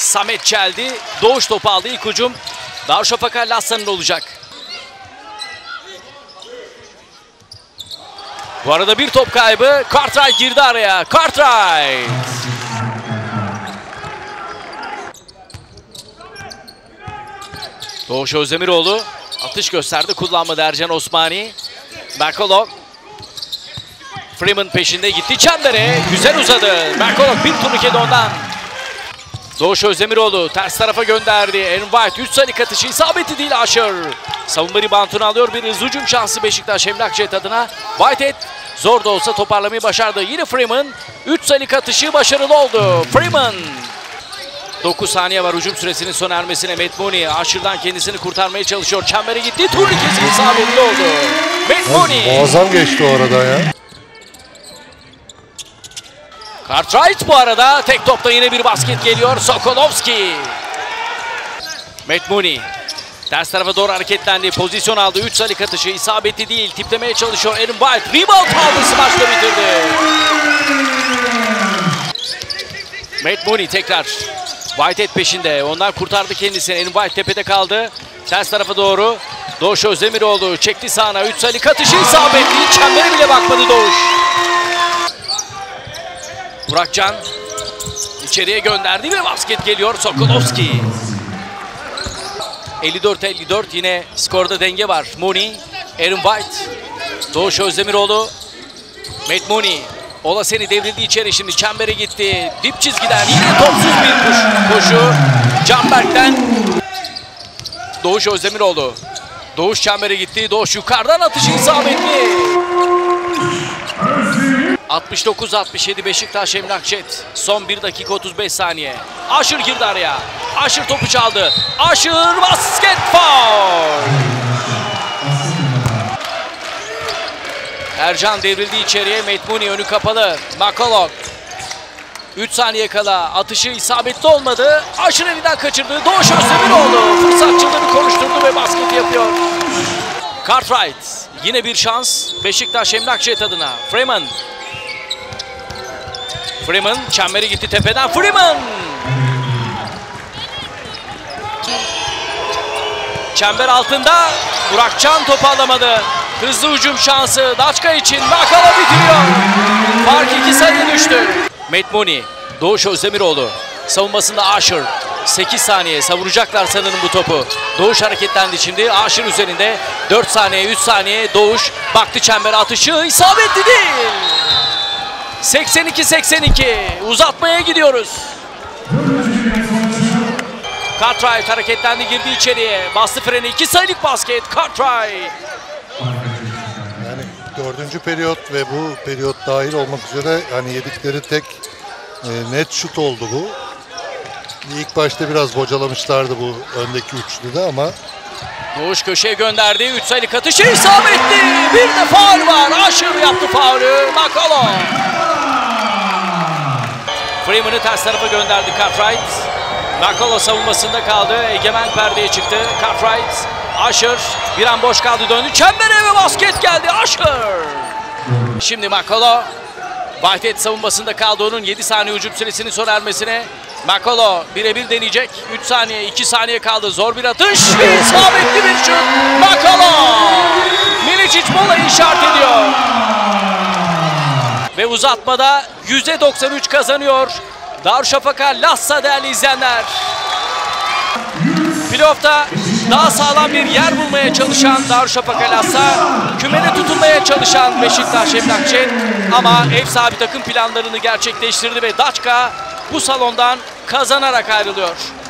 Samet Çeldi. Doğuş topu aldı. İlk hücum Darüşşafaka Lassa'nın olacak. Bu arada bir top kaybı. Cartwright girdi araya. Cartwright. Doğuş Özdemiroğlu atış gösterdi. Kullanmadı Ercan Osmani. Merkolov. Freeman peşinde gitti çembere. Güzel uzadı. Merkolov bir turnike ondan. Doğuş Özdemiroğlu ters tarafa gönderdi. Aaron White 3 sayılık atışı isabeti değil Aşır. Savunma ribantını alıyor. Bir hızlı hücum şansı Beşiktaş Emlak Jet adına. Whitehead zor da olsa toparlamayı başardı. Yine Freeman 3 sayılık atışı başarılı oldu. Freeman. 9 saniye var hücum süresinin sona ermesine. Matt Mooney Aşır'dan kendisini kurtarmaya çalışıyor. Çembere gitti. Turnikesi isabetli oldu. Matt Mooney. Muazzam geçti o arada ya. Cartwright bu arada tek topta yine bir basket geliyor. Sokolovski. Matt Mooney ters tarafa doğru hareketlendi. Pozisyon aldı. 3 sayılık atışı isabetli değil. Tiplemeye çalışıyor. Aaron White rebound aldı. Smaçla bitirdi. Matt Mooney tekrar. Whitehead peşinde. Ondan kurtardı kendisini. Aaron White tepede kaldı. Ters tarafa doğru. Doğuş Özdemiroğlu çekti sağına. 3 sayılık atışı isabetli. Çembere bile bakmadı Doğuş. Burakcan içeriye gönderdi ve basket geliyor. Sokolovski. 54-54 yine skorda denge var. Mooney, Aaron White, Doğuş Özdemiroğlu, Matt Mooney. Olaseni devrildi içeri şimdi çembere gitti. Dip çizgiden yine topsuz bir koşu. Canberk'ten Doğuş Özdemiroğlu. Doğuş çembere gitti. Doğuş yukarıdan atışı isabetli. 69-67 Beşiktaş Emlak Jet. Son 1 dakika 35 saniye. Aşır girdi araya. Aşır topu çaldı. Aşır basket foul. Ercan devrildi içeriye. Matt Mooney önü kapalı. Makolov. 3 saniye kala atışı isabetli olmadı. Aşır elinden kaçırdı. Doğuş Özdemiroğlu fırsatçılığını konuşturdu ve basket yapıyor. Cartwright. Yine bir şans Beşiktaş Emlak Jet adına. Freeman. Freeman çemberi gitti tepeden. Freeman. Çember altında. Burakcan topu alamadı. Hızlı hücum şansı Daçka için. Makala bitiriyor. Fark 2 sayıya düştü. Matt Mooney. Doğuş Özdemiroğlu. Savunmasında Aşır. 8 saniye savuracaklar sanırım bu topu. Doğuş hareketlendi şimdi. Aşır üzerinde. 4 saniye 3 saniye. Doğuş baktı çembere atışı. İsabetli değil. 82-82 uzatmaya gidiyoruz. Cartwright hareketlendi girdi içeriye. Bastı freni 2 sayılık basket. Cartwright. Yani 4. periyot ve bu periyot dahil olmak üzere hani yedikleri tek net şut oldu bu. İlk başta biraz bocalamışlardı bu öndeki üçlüde ama. Doğuş köşeye gönderdi. 3 sayılık atışı isabetli. Bir de faul var. Aşır yaptı faulü. Makalo. Freeman'ı ters tarafa gönderdi Cartwright. Makalo savunmasında kaldı. Egemen perdeye çıktı. Cartwright. Aşır. Bir an boş kaldı döndü. Çembere ve basket geldi. Aşır. Şimdi Makalo. Whitehead savunmasında kaldı. Onun 7 saniye hücum süresinin sona ermesine. Makalo birebir deneyecek. 3 saniye 2 saniye kaldı. Zor bir atış. İsabetli bir şut. Makalo. Milicic molayı işaret ediyor. Ve uzatmada %93 kazanıyor Darüşşafaka Lassa değerli izleyenler. Playoff'ta daha sağlam bir yer bulmaya çalışan Darüşşafaka Lassa, kümede tutunmaya çalışan Beşiktaş Emlak Jet ama ev sahibi takım planlarını gerçekleştirdi ve Daçka bu salondan kazanarak ayrılıyor.